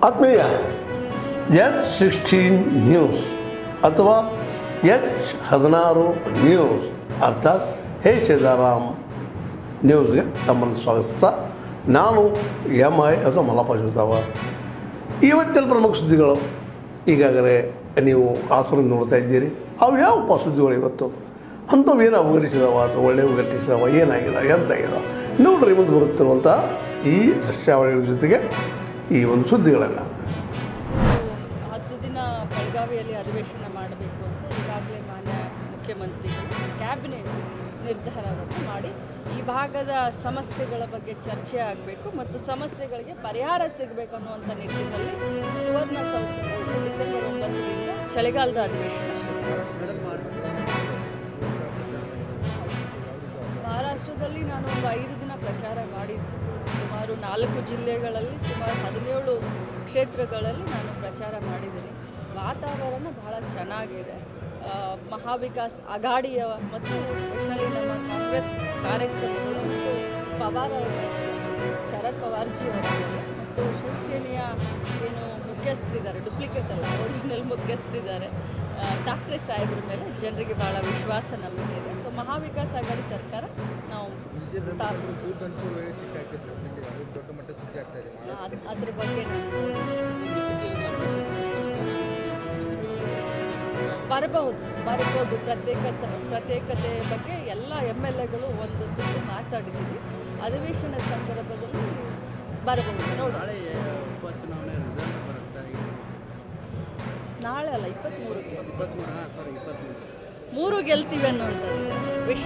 ಆತ್ಮೀಯ H16 news ಅಥವಾ H16 news ಅರ್ಥಾತ್ ಹೇ ಸೀತಾರಾಮ್ ನ್ಯೂಸ್ಗೆ ತಮ್ಮನ್ನು ಸ್ವಾಗತಿಸ್ತಾ ನಾನು MI ಅಥವಾ ಮಲ್ಲಪ್ಪ ಜೋತಾವರ್. ಇವತ್ತಿನ ಪ್ರಮುಖ ಸುದ್ದಿಗಳು ಈಗಾಗಲೇ ನೀವು ಆಸನ ನೋಡ್ತಾ ಇದ್ದೀರಿ. ಅವು ಯಾವ ಸುದ್ದಿಗಳು ಇವತ್ತು ಅಂಥವು ಏನು ಅವಘಟಿಸಿದಾವ ಅಥವಾ ಒಳ್ಳೆಯ ಅವಘಟಿಸಿದಾವ, ಏನಾಗಿದಾವೆ, ಎಂತಾಗಿದಾವೆ ನೋಡ್ರಿ ಮುಂದೆ ಬರುತ್ತಿರುವಂಥ ಈ ದೃಶ್ಯಾವಳಿಗಳ ಜೊತೆಗೆ ಈ ಒಂದು ಸುದ್ದಿಗಳನ್ನು. 10 ದಿನ ಬೆಳಗಾವಿಯಲ್ಲಿ ಅಧಿವೇಶನ ಮಾಡಬೇಕು ಅಂತ ಈಗಾಗಲೇ ಮಾನ್ಯ ಮುಖ್ಯಮಂತ್ರಿಗಳು ಕ್ಯಾಬಿನೆಟ್ ನಿರ್ಧಾರವನ್ನು ಮಾಡಿ ಈ ಭಾಗದ ಸಮಸ್ಯೆಗಳ ಬಗ್ಗೆ ಚರ್ಚೆ ಆಗಬೇಕು ಮತ್ತು ಸಮಸ್ಯೆಗಳಿಗೆ ಪರಿಹಾರ ಸಿಗಬೇಕು ಅನ್ನುವಂಥ ನಿಟ್ಟಿನಲ್ಲಿ ಸುವರ್ಣಸೌಧದಲ್ಲಿ ಡಿಸೆಂಬರ್ 9ರಿಂದ ಚಳಿಗಾಲದ ಅಧಿವೇಶನ. ಮಹಾರಾಷ್ಟ್ರದಲ್ಲಿ ನಾನು ಒಂದು 5 ದಿನ ಪ್ರಚಾರ ಮಾಡಿದ್ದೆ. ಸುಮಾರು 4 ಜಿಲ್ಲೆಗಳಲ್ಲಿ ಸುಮಾರು 17 ಕ್ಷೇತ್ರಗಳಲ್ಲಿ ನಾನು ಪ್ರಚಾರ ಮಾಡಿದ್ದೀನಿ. ವಾತಾವರಣ ಬಹಳ ಚೆನ್ನಾಗಿದೆ. ಮಹಾವಿಕಾಸ್ ಅಘಾಡಿಯ ಮತ್ತು ಸ್ಪೆಷಲಿ ನಮ್ಮ ಕಾಂಗ್ರೆಸ್ ಕಾರ್ಯಕ್ರಮಗಳು ಮತ್ತು ಪವಾರ್ ಅವರ ಶರದ್ ಪವಾರ್ಜಿ ಅವರ ಮೇಲೆ ಮತ್ತು ಶಿವಸೇನೆಯ ಏನು ಮುಖ್ಯಸ್ಥರಿದ್ದಾರೆ, ಡೂಪ್ಲಿಕೇಟ್ ಅಲ್ಲ ಒರಿಜಿನಲ್ ಮುಖ್ಯಸ್ಥರಿದ್ದಾರೆ, ಠಾಕ್ರೆ ಸಾಹೇಬ್ರ ಮೇಲೆ ಜನರಿಗೆ ಭಾಳ ವಿಶ್ವಾಸ ನಂಬಿಕೆ ಇದೆ. ಸೊ ಮಹಾವಿಕಾಸ್ ಅಘಾಡಿ ಸರ್ಕಾರ ನಾವು ಅದ್ರ ಬಗ್ಗೆ ಬರಬಹುದು ಪ್ರತ್ಯೇಕತೆ ಬಗ್ಗೆ ಎಲ್ಲ MLAಗಳು ಒಂದು ಸುತ್ತು ಮಾತಾಡಿದ್ದೀವಿ. ಅಧಿವೇಶನದ ಸಂದರ್ಭದಲ್ಲಿ ಬರಬಹುದು. ನಾಳೆ ಅಲ್ಲ, 23 ಗೆಲ್ತೀವಿ ಅನ್ನುವಂಥದ್ದು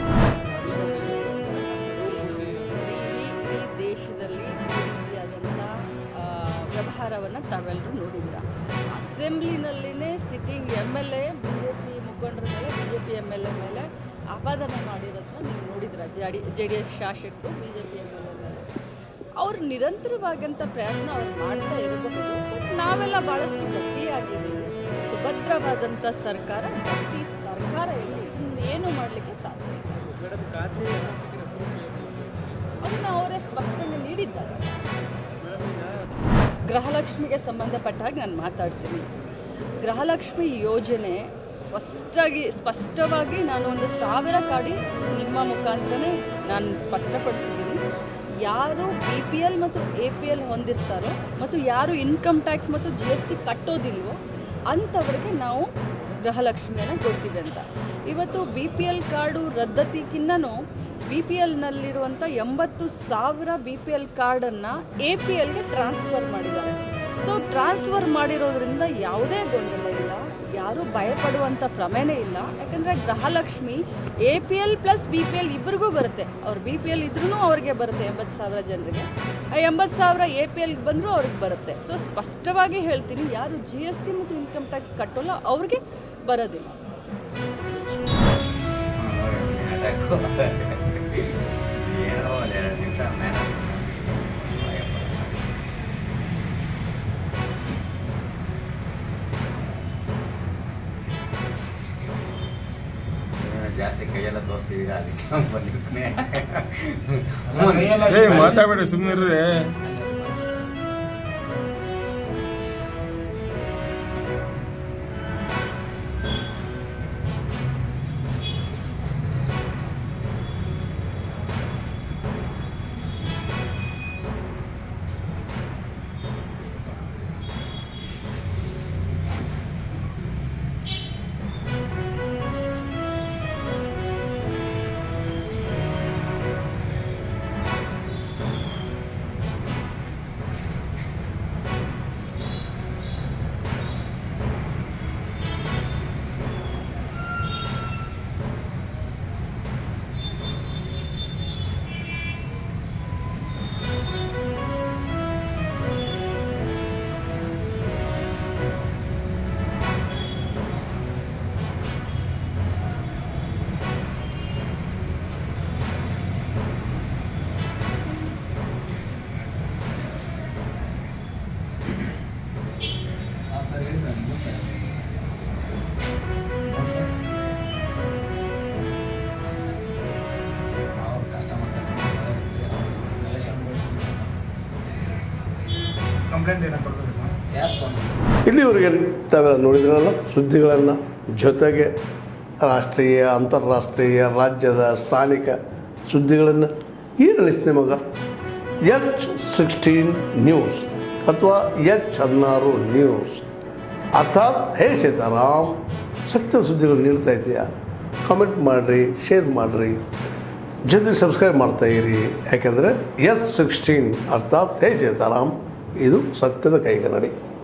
ಈ ದೇಶದಲ್ಲಿ ಈ ರೀತಿಯಾದಂಥ ವ್ಯವಹಾರವನ್ನು ತಾವೆಲ್ಲರೂ ನೋಡಿದ್ದೀರ. ಅಸೆಂಬ್ಲಿನಲ್ಲಿನೇ ಸಿಟ್ಟಿಂಗ್ MLA BJP ಮುಖಂಡರ ಮೇಲೆ, BJP MLA ಮೇಲೆ ಆಪಾದನೆ ಮಾಡಿರೋದನ್ನ ನೀವು ನೋಡಿದ್ರ. JDS ಶಾಸಕರು BJP MLA ಮೇಲೆ ಅವ್ರು ನಿರಂತರವಾದಂಥ ಪ್ರಯತ್ನ ಅವ್ರು ಮಾಡ್ತಾ ಇರಬಹುದು. ಬಟ್ ನಾವೆಲ್ಲ ಭಾಳಷ್ಟು ಗಟ್ಟಿಯಾಗಿದ್ದೀವಿ. ಸುಭದ್ರವಾದಂಥ ಸರ್ಕಾರ, ಗಟ್ಟಿ ಸರ್ಕಾರ ಏನು ಮಾಡಲಿಕ್ಕೆ ಸಾಧ್ಯ ಇಲ್ಲ. ಅದನ್ನು ಅವರೇ ಸ್ಪಷ್ಟನೆ ನೀಡಿದ್ದಾರೆ. ಗೃಹಲಕ್ಷ್ಮಿಗೆ ಸಂಬಂಧಪಟ್ಟ ಹಾಗೆ ನಾನು ಮಾತಾಡ್ತೀನಿ. ಗೃಹಲಕ್ಷ್ಮಿ ಯೋಜನೆ ಸ್ಪಷ್ಟವಾಗಿ ನಾನು ಒಂದು 1000 ಕಾಡಿ ನಿಮ್ಮ ಮುಖಾಂತರನೇ ನಾನು ಸ್ಪಷ್ಟಪಡಿಸಿದ್ದೀನಿ. ಯಾರು BPL ಮತ್ತು APL ಹೊಂದಿರ್ತಾರೋ ಮತ್ತು ಯಾರು ಇನ್ಕಮ್ ಟ್ಯಾಕ್ಸ್ ಮತ್ತು GST ಕಟ್ಟೋದಿಲ್ವೋ ಅಂಥವ್ರಿಗೆ ನಾವು ಗೃಹಲಕ್ಷ್ಮಿಯನ್ನು ಕೊಡ್ತೀವಿ ಅಂತ. ಇವತ್ತು BPL ಕಾರ್ಡು ರದ್ದತಿಗಿನ್ನೂ BPLನಲ್ಲಿರುವಂಥ 80,000 BPL ಕಾರ್ಡನ್ನು APLಗೆ ಟ್ರಾನ್ಸ್ಫರ್ ಮಾಡಿದ್ದಾರೆ. ಸೊ ಟ್ರಾನ್ಸ್ಫರ್ ಮಾಡಿರೋದ್ರಿಂದ ಯಾವುದೇ ಗೊಂದಲ ಇಲ್ಲ, ಯಾರೂ ಭಯಪಡುವಂಥ ಪ್ರಮೇಯನೇ ಇಲ್ಲ. ಯಾಕಂದರೆ ಗೃಹಲಕ್ಷ್ಮಿ APL ಪ್ಲಸ್ BPL ಇಬ್ಬರಿಗೂ ಬರುತ್ತೆ. ಅವ್ರು BPL ಇದ್ರೂ ಅವ್ರಿಗೆ ಬರುತ್ತೆ 80,000 ಜನರಿಗೆ. 80,000 APLಗೆ ಬಂದರೂ ಅವ್ರಿಗೆ ಬರುತ್ತೆ. ಸೊ ಸ್ಪಷ್ಟವಾಗಿ ಹೇಳ್ತೀನಿ, ಯಾರು GST ಮತ್ತು ಇನ್ಕಮ್ ಟ್ಯಾಕ್ಸ್ ಕಟ್ಟೋಲ್ಲ ಅವ್ರಿಗೆ ಬರೋದಿಲ್ಲ. ಜಾಸ್ತಿ ಕೈಯೆಲ್ಲ ತೋರಿಸ್ತೀವಿ, ಮಾತಾಡ್ಬೇಡಿ ಸುಮ್ಮನೆ. ಕಂಪ್ಲೇಂಟ್ ಏನಕ್ಕೆ ಕೊಡ್ಬೇಕು ಸರ್? ಇಲ್ಲಿವರೆಗೆ ತಾವೆಲ್ಲ ನೋಡಿದ್ರಲ್ಲ ಸುದ್ದಿಗಳನ್ನು, ಜೊತೆಗೆ ರಾಷ್ಟ್ರೀಯ, ಅಂತಾರಾಷ್ಟ್ರೀಯ, ರಾಜ್ಯದ, ಸ್ಥಾನಿಕ ಸುದ್ದಿಗಳನ್ನು ಏನು ಅನಿಸ್ತು ನಿಮಗೆ? H16 ನ್ಯೂಸ್ ಅಥವಾ H16 ನ್ಯೂಸ್ ಅರ್ಥಾತ್ ಹೇ ಸೀತಾರಾಮ್ ಸತ್ಯ ಸುದ್ದಿಗಳು ನೀಡ್ತಾ ಇದೆಯಾ? ಕಾಮೆಂಟ್ ಮಾಡಿರಿ, ಶೇರ್ ಮಾಡಿರಿ, ಜೊತೆಗೆ ಸಬ್ಸ್ಕ್ರೈಬ್ ಮಾಡ್ತಾಯಿರಿ. ಯಾಕೆಂದರೆ H16 ಅರ್ಥಾತ್ ಹೇ ಸೀತಾರಾಮ್ ಇದು ಸತ್ಯದ ಕೈಗನ್ನಡಿ.